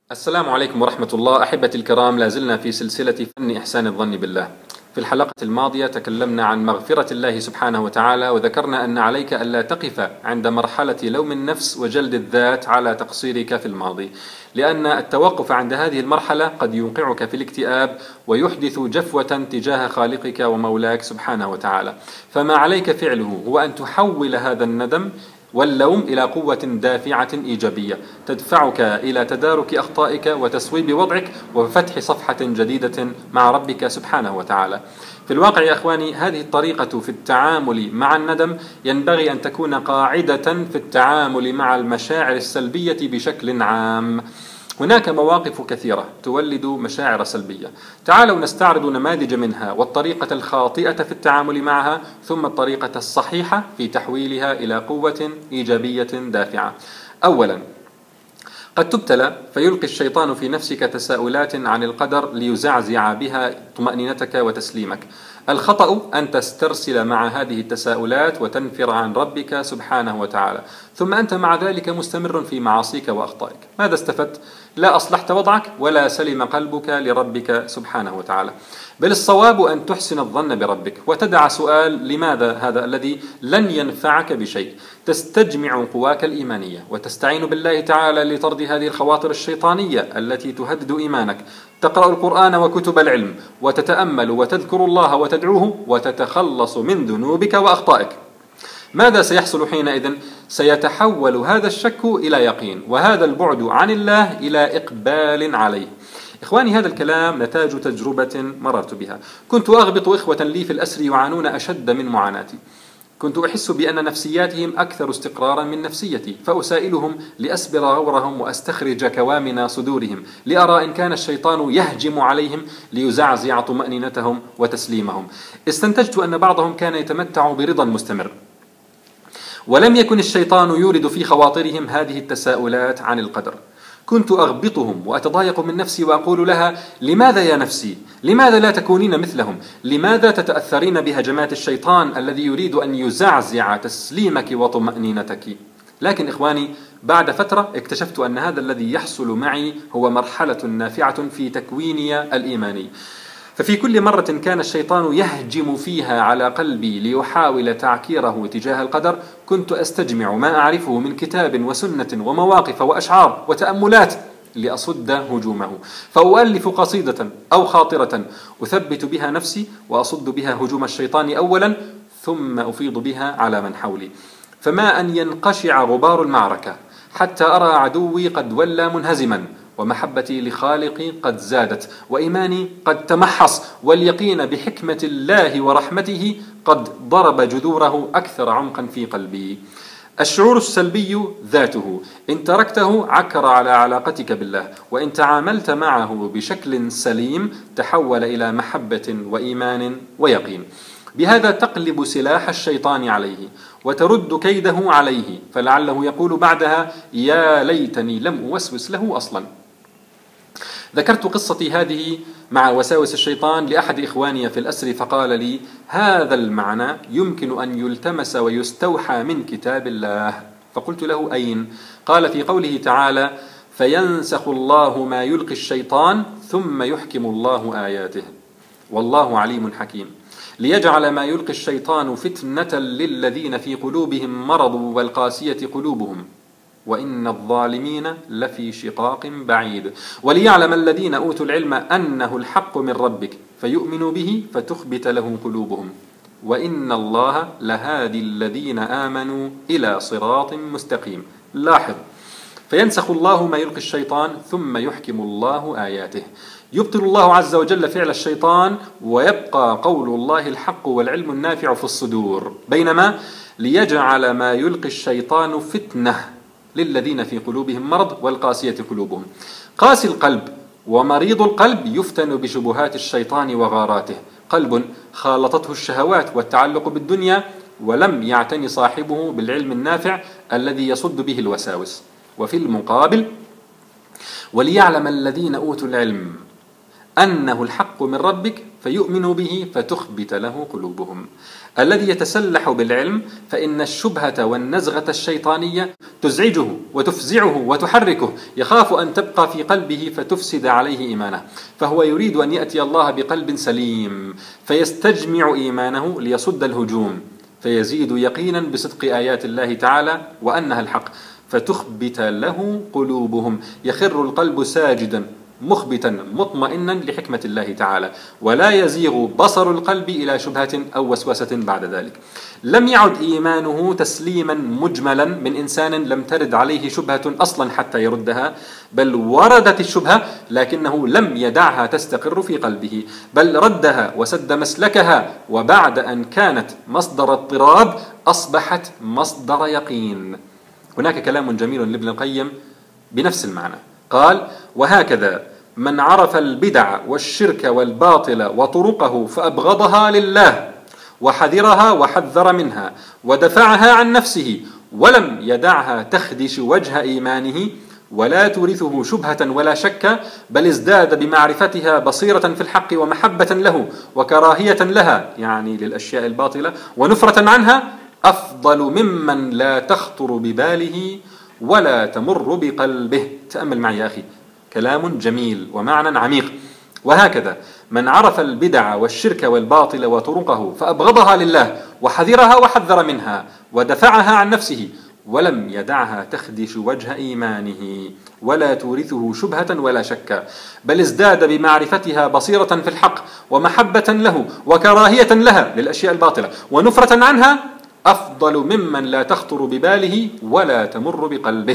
السلام عليكم ورحمة الله. أحبتي الكرام، لازلنا في سلسلة فن إحسان الظن بالله. في الحلقة الماضية تكلمنا عن مغفرة الله سبحانه وتعالى، وذكرنا أن عليك ألا تقف عند مرحلة لوم النفس وجلد الذات على تقصيرك في الماضي، لأن التوقف عند هذه المرحلة قد يوقعك في الاكتئاب ويحدث جفوة تجاه خالقك ومولاك سبحانه وتعالى. فما عليك فعله هو أن تحول هذا الندم واللوم إلى قوة دافعة إيجابية تدفعك إلى تدارك أخطائك وتصويب وضعك وفتح صفحة جديدة مع ربك سبحانه وتعالى. في الواقع يا أخواني، هذه الطريقة في التعامل مع الندم ينبغي أن تكون قاعدة في التعامل مع المشاعر السلبية بشكل عام. هناك مواقف كثيرة تولد مشاعر سلبية، تعالوا نستعرض نماذج منها والطريقة الخاطئة في التعامل معها، ثم الطريقة الصحيحة في تحويلها إلى قوة إيجابية دافعة. أولا، قد تبتلى فيلقي الشيطان في نفسك تساؤلات عن القدر ليزعزع بها طمأنينتك وتسليمك. الخطأ أن تسترسل مع هذه التساؤلات وتنفر عن ربك سبحانه وتعالى، ثم أنت مع ذلك مستمر في معاصيك وأخطائك. ماذا استفدت؟ لا أصلحت وضعك ولا سلم قلبك لربك سبحانه وتعالى. بل الصواب أن تحسن الظن بربك وتدع سؤال لماذا هذا الذي لن ينفعك بشيء. تستجمع قواك الإيمانية وتستعين بالله تعالى لطرد هذه الخواطر الشيطانية التي تهدد إيمانك. تقرأ القرآن وكتب العلم وتتأمل وتذكر الله وتدعوه وتتخلص من ذنوبك وأخطائك. ماذا سيحصل حينئذ؟ سيتحول هذا الشك إلى يقين، وهذا البعد عن الله إلى إقبال عليه. إخواني، هذا الكلام نتاج تجربة مررت بها. كنت أغبط إخوة لي في الأسر يعانون أشد من معاناتي. كنت أحس بأن نفسياتهم أكثر استقرارا من نفسيتي، فأسائلهم لأسبر غورهم وأستخرج كوامن صدورهم لأرى إن كان الشيطان يهجم عليهم ليزعزع طمأنينتهم وتسليمهم. استنتجت أن بعضهم كان يتمتع برضا مستمر، ولم يكن الشيطان يورد في خواطرهم هذه التساؤلات عن القدر. كنت أغبطهم وأتضايق من نفسي وأقول لها: لماذا يا نفسي؟ لماذا لا تكونين مثلهم؟ لماذا تتأثرين بهجمات الشيطان الذي يريد أن يزعزع تسليمك وطمأنينتك؟ لكن إخواني، بعد فترة اكتشفت أن هذا الذي يحصل معي هو مرحلة نافعة في تكويني الإيماني. ففي كل مرة كان الشيطان يهجم فيها على قلبي ليحاول تعكيره تجاه القدر، كنت أستجمع ما أعرفه من كتاب وسنة ومواقف وأشعار وتأملات لأصد هجومه، فأؤلف قصيدة أو خاطرة أثبت بها نفسي وأصد بها هجوم الشيطان أولا، ثم أفيض بها على من حولي. فما أن ينقشع غبار المعركة حتى أرى عدوي قد ولى منهزما، ومحبتي لخالقي قد زادت، وإيماني قد تمحص، واليقين بحكمة الله ورحمته قد ضرب جذوره أكثر عمقا في قلبي. الشعور السلبي ذاته إن تركته عكر على علاقتك بالله، وإن تعاملت معه بشكل سليم تحول إلى محبة وإيمان ويقين. بهذا تقلب سلاح الشيطان عليه وترد كيده عليه، فلعله يقول بعدها: يا ليتني لم أوسوس له أصلا. ذكرت قصتي هذه مع وساوس الشيطان لأحد إخواني في الأسر، فقال لي: هذا المعنى يمكن أن يلتمس ويستوحى من كتاب الله. فقلت له: أين؟ قال: في قوله تعالى: فينسخ الله ما يلقي الشيطان ثم يحكم الله آياته والله عليم حكيم، ليجعل ما يلقي الشيطان فتنة للذين في قلوبهم مرض والقاسية قلوبهم وإن الظالمين لفي شقاق بعيد، وليعلم الذين أوتوا العلم أنه الحق من ربك فيؤمنوا به فتخبت له قلوبهم وإن الله لهادي الذين آمنوا إلى صراط مستقيم. لاحظ: فينسخ الله ما يلقي الشيطان ثم يحكم الله آياته. يبطل الله عز وجل فعل الشيطان ويبقى قول الله الحق والعلم النافع في الصدور، بينما ليجعل ما يلقي الشيطان فتنة للذين في قلوبهم مرض والقاسية قلوبهم. قاسي القلب ومريض القلب يفتن بشبهات الشيطان وغاراته. قلب خالطته الشهوات والتعلق بالدنيا ولم يعتني صاحبه بالعلم النافع الذي يصد به الوساوس. وفي المقابل: وليعلم الذين أوتوا العلم أنه الحق من ربك فيؤمنوا به فتخبت له قلوبهم. الذي يتسلح بالعلم فإن الشبهة والنزغة الشيطانية تزعجه وتفزعه وتحركه، يخاف أن تبقى في قلبه فتفسد عليه إيمانه، فهو يريد أن يأتي الله بقلب سليم فيستجمع إيمانه ليصد الهجوم، فيزيد يقينا بصدق آيات الله تعالى وأنها الحق، فتخبت له قلوبهم، يخر القلب ساجدا مخبتا مطمئنا لحكمة الله تعالى، ولا يزيغ بصر القلب إلى شبهة أو وسوسة بعد ذلك. لم يعد إيمانه تسليما مجملا من إنسان لم ترد عليه شبهة أصلا حتى يردها، بل وردت الشبهة لكنه لم يدعها تستقر في قلبه، بل ردها وسد مسلكها، وبعد أن كانت مصدر اضطراب أصبحت مصدر يقين. هناك كلام جميل لابن القيم بنفس المعنى، قال: وهكذا من عرف البدع والشرك والباطل وطرقه فأبغضها لله وحذرها وحذر منها ودفعها عن نفسه ولم يدعها تخدش وجه إيمانه ولا تورثه شبهة ولا شك، بل ازداد بمعرفتها بصيرة في الحق ومحبة له وكراهية لها، يعني للأشياء الباطلة، ونفرة عنها، أفضل ممن لا تخطر بباله ولا تمر بقلبه. تأمل معي يا أخي، كلام جميل ومعنى عميق. وهكذا من عرف البدع والشرك والباطل وطرقه فأبغضها لله وحذرها وحذر منها ودفعها عن نفسه ولم يدعها تخدش وجه إيمانه ولا تورثه شبهة ولا شك، بل ازداد بمعرفتها بصيرة في الحق ومحبة له وكراهية لها للأشياء الباطلة ونفرة عنها، أفضل ممن لا تخطر بباله ولا تمر بقلبه.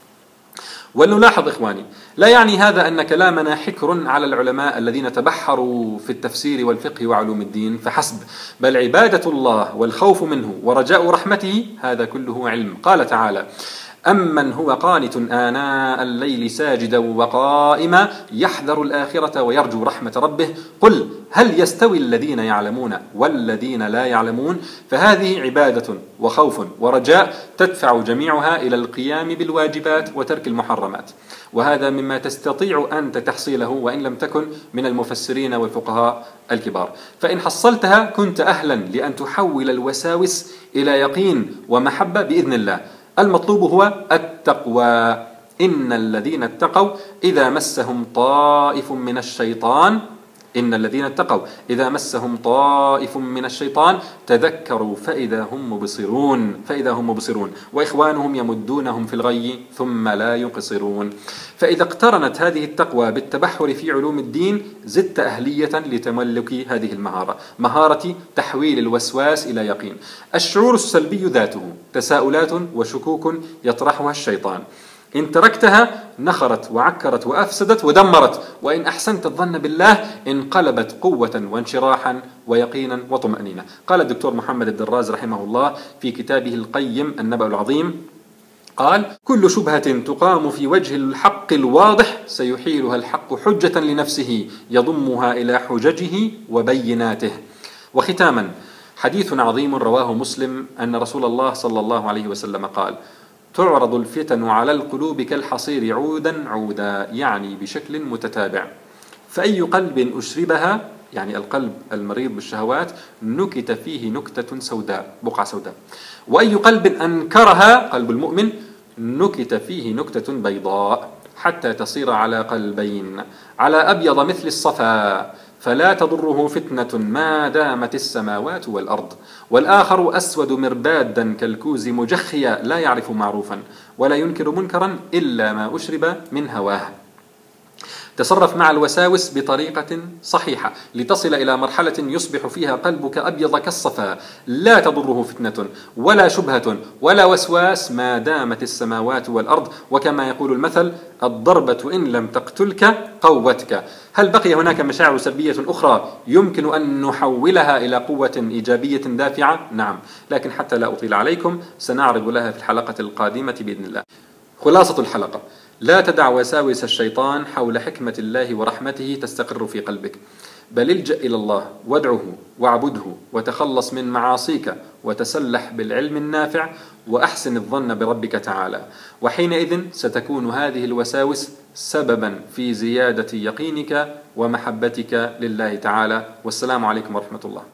ولنلاحظ إخواني، لا يعني هذا أن كلامنا حكر على العلماء الذين تبحروا في التفسير والفقه وعلوم الدين فحسب، بل عبادة الله والخوف منه ورجاء رحمته هذا كله علم. قال تعالى: أمن هو قانت آناء الليل ساجدا وقائما يحذر الآخرة ويرجو رحمة ربه قل هل يستوي الذين يعلمون والذين لا يعلمون. فهذه عبادة وخوف ورجاء تدفع جميعها إلى القيام بالواجبات وترك المحرمات، وهذا مما تستطيع أنت تحصيله وإن لم تكن من المفسرين والفقهاء الكبار، فإن حصلتها كنت أهلا لأن تحول الوساوس إلى يقين ومحبة بإذن الله. المطلوب هو التقوى. إن الذين اتقوا إذا مسهم طائف من الشيطان تذكروا فإذا هم مبصرون وإخوانهم يمدونهم في الغي ثم لا يقصرون. فإذا اقترنت هذه التقوى بالتبحر في علوم الدين زدت أهلية لتملك هذه المهارة، مهارة تحويل الوسواس إلى يقين. الشعور السلبي ذاته تساؤلات وشكوك يطرحها الشيطان، إن تركتها نخرت وعكرت وأفسدت ودمرت، وإن أحسنت الظن بالله انقلبت قوة وانشراحا ويقينا وطمأنينة. قال الدكتور محمد الدراز رحمه الله في كتابه القيم النبأ العظيم، قال: كل شبهة تقام في وجه الحق الواضح سيحيلها الحق حجة لنفسه يضمها إلى حججه وبيناته. وختاما، حديث عظيم رواه مسلم أن رسول الله صلى الله عليه وسلم قال: تعرض الفتن على القلوب كالحصير عودا عودا، يعني بشكل متتابع، فأي قلب أشربها، يعني القلب المريض بالشهوات، نكت فيه نكتة سوداء، بقعة سوداء، وأي قلب أنكرها، قلب المؤمن، نكت فيه نكتة بيضاء، حتى تصير على قلبين، على أبيض مثل الصفا، فلا تضره فتنة ما دامت السماوات والأرض، والآخر أسود مربادا كالكوز مجخيا لا يعرف معروفا ولا ينكر منكرا إلا ما أشرب من هواه. تصرف مع الوساوس بطريقة صحيحة لتصل إلى مرحلة يصبح فيها قلبك أبيض كالصفا، لا تضره فتنة ولا شبهة ولا وسواس ما دامت السماوات والأرض، وكما يقول المثل: الضربة إن لم تقتلك قوتك. هل بقي هناك مشاعر سلبية أخرى يمكن أن نحولها إلى قوة إيجابية دافعة؟ نعم، لكن حتى لا أطيل عليكم سنعرض لها في الحلقة القادمة بإذن الله. خلاصة الحلقة: لا تدع وساوس الشيطان حول حكمة الله ورحمته تستقر في قلبك، بل الجأ إلى الله وادعه واعبده وتخلص من معاصيك وتسلح بالعلم النافع وأحسن الظن بربك تعالى، وحينئذ ستكون هذه الوساوس سببا في زيادة يقينك ومحبتك لله تعالى. والسلام عليكم ورحمة الله.